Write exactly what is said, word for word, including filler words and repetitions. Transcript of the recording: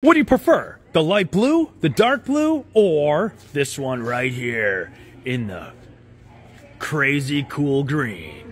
What do you prefer? The light blue, the dark blue, or this one right here in the crazy cool green?